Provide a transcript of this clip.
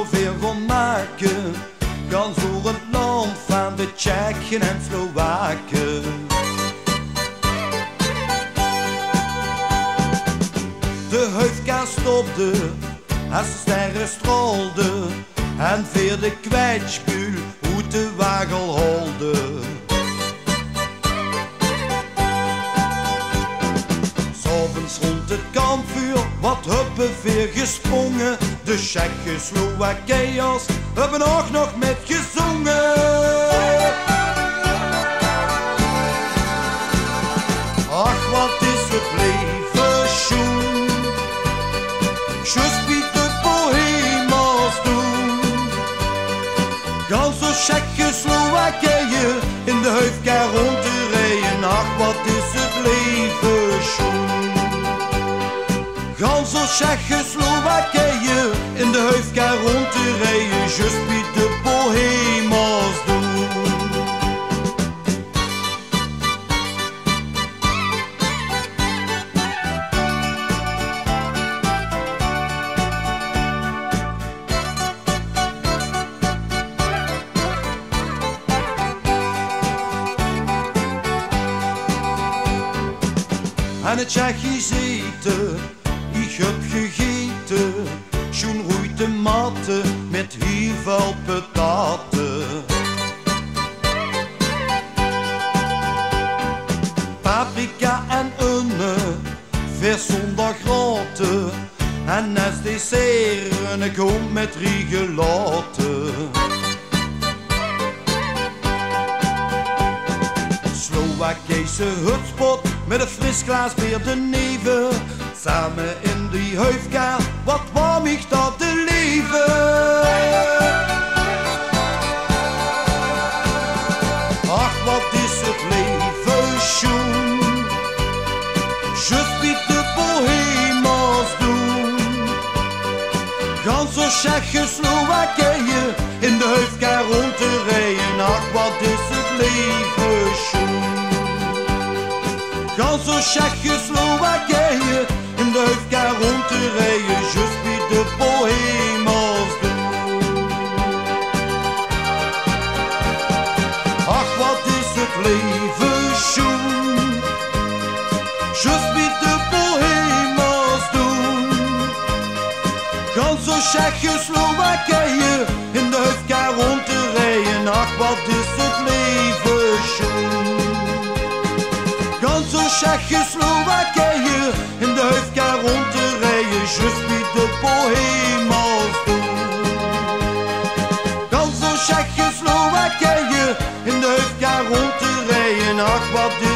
zoveel van maken. Gans door het land van de Tsjechen en Slowaken. De huifkaas stopte als de sterren straalden en veer de kwijtspul uit de wagel holde. S'avonds rond het kampvuur wat huppen veer gesprongen. De Tsjechoslowakiërs hebben ook nog met gezongen. Ach, wat is het leven schoon, just wie de bohemers doen. Gans zo Tsjechoslowakije in de huifkar rond te rijden. Ach, wat is het leven schoon. Gans zo Tsjechoslowakije in de huifkar rond te rijden. Just wie de bohemers doen. En het Tsjechisch eten, ik heb gegeten, schoen roeit de matten met heel veel pataten. Paprika en unnen, vers zonder graten, en als dessert een kool met riegelaten. Slowakijse hutspot met een fris glas bier de neven. Samen in die huifkar, wat warm ik dat te leven. Ach, wat is het leven schoon, just wie de bohemers doen. Gans zo Tsjechoslowakije in de huifkar rond te rijden. Ach, wat is het leven schoon. Gans zo Tsjechoslowakije in de huifkar rond te rijden. Just wie de bohemers doen. Ach, wat is het leven schoon, just wie de bohemers doen. Gans zo Tsjechoslowakije in de huifkar rond te rijden. Ach, wat is het leven schoon. Gans zo Tsjechoslowakije in de huifkar rond te rijden. Just wie de bohemers doen. Gans zo Tsjechoslowakije in de huifkar rond te rijden. Ach, wat